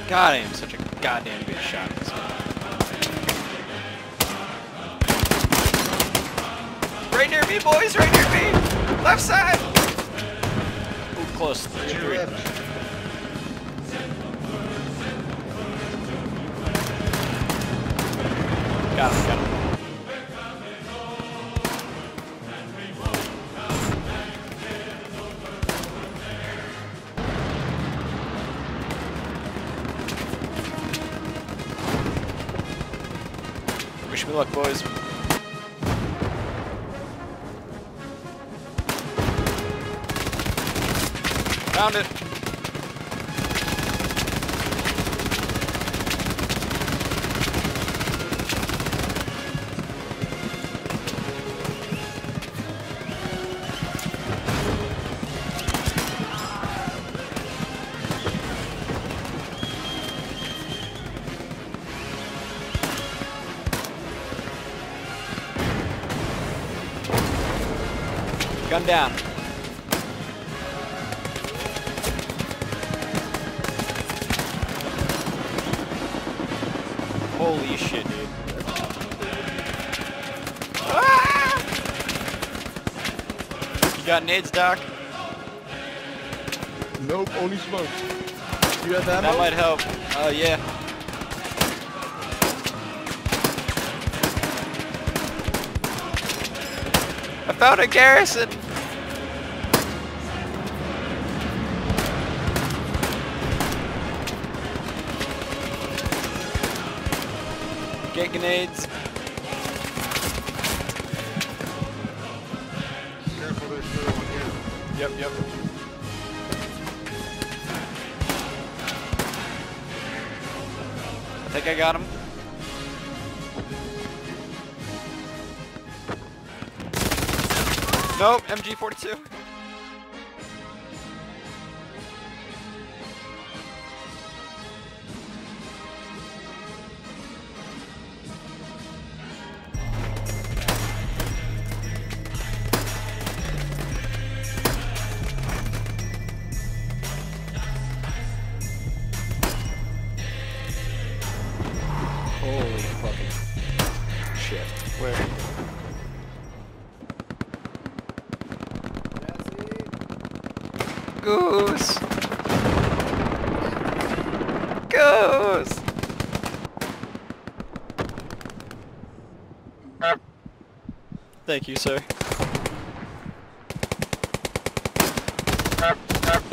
God, I am such a goddamn good shot. Right near me, boys! Right near me! Left side! Ooh, close. 3. Got him, got him. Wish me luck, boys. Found it. Gun down. Holy shit, dude. Ah! You got nades, Doc? Nope, only smoke. You got that? That might help. Oh, yeah. I found a garrison! Get grenades. Careful, there's another one here. Yep, yep. I think I got him. Nope, MG42. Holy fucking shit. Where? Goose! Goose! Thank you, sir.